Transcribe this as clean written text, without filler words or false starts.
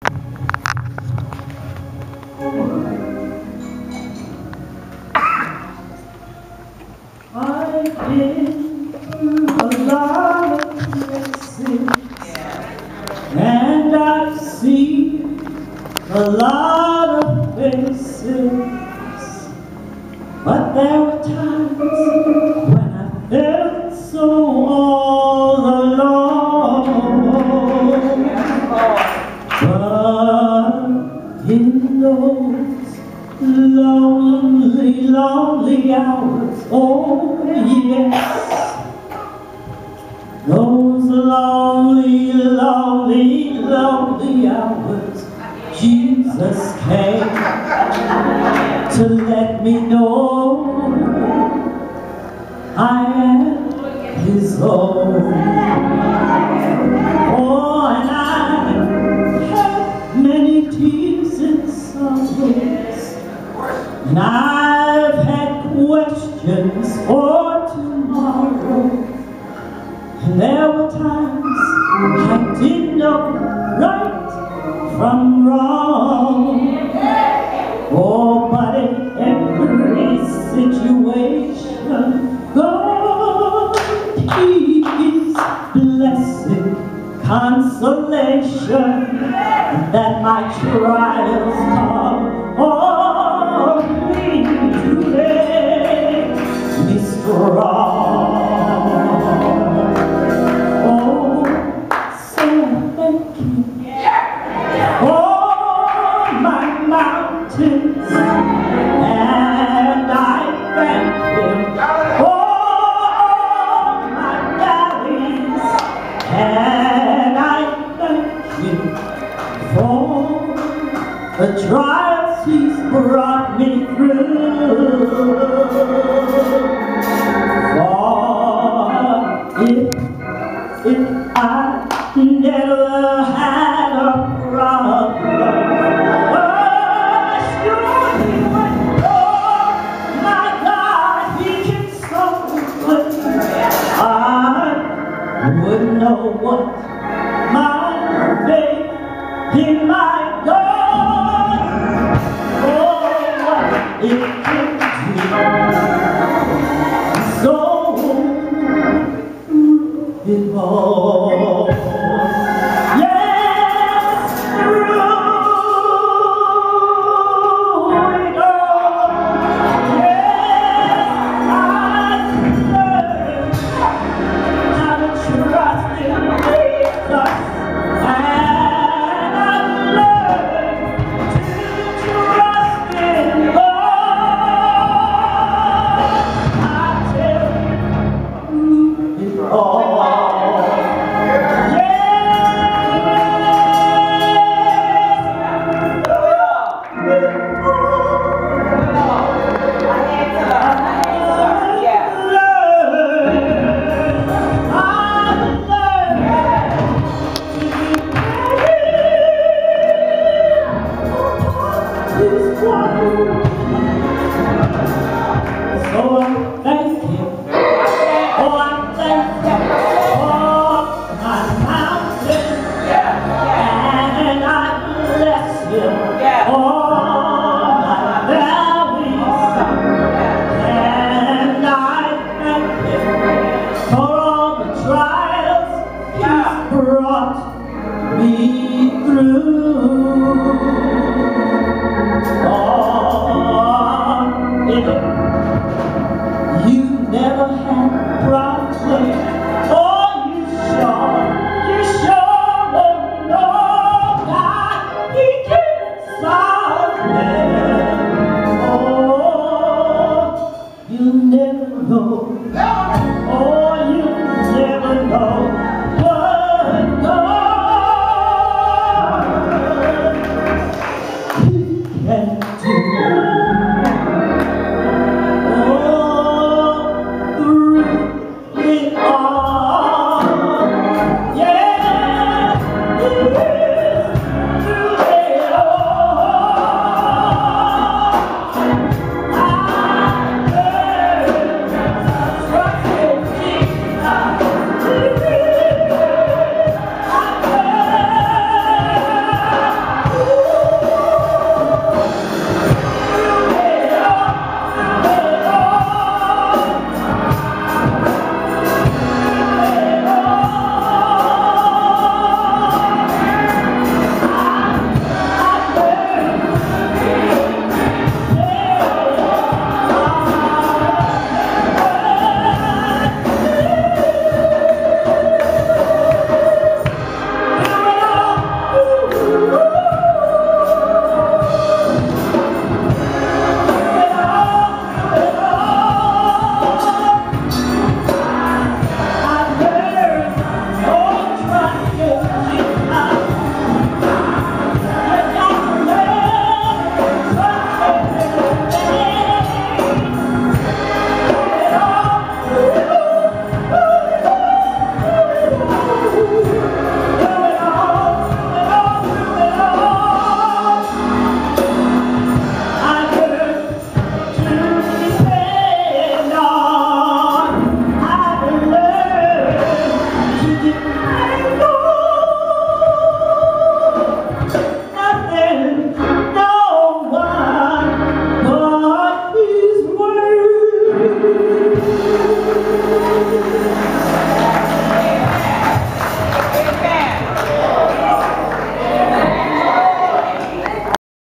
I've been through a lot of places, and I've seen a lot of faces, but there were times when I felt so all alone. But in those lonely, lonely hours, oh yes, those lonely, lonely, lonely hours, Jesus came to let me know I am His own. Oh, and I've had many tears and sorrows, and I've had questions for tomorrow. And there were times I didn't know right from wrong. Oh, but in every situation, God, He is blessing, consolation, that my trials come. Oh, me to make me strong. Oh, so thank you for my mountains, and I thank Him for my valleys, and I thank Him for the trials He's brought me through. For if I never had a problem, sure He would. Oh, my God, He can solve it. I wouldn't know what my faith in my God, oh, what it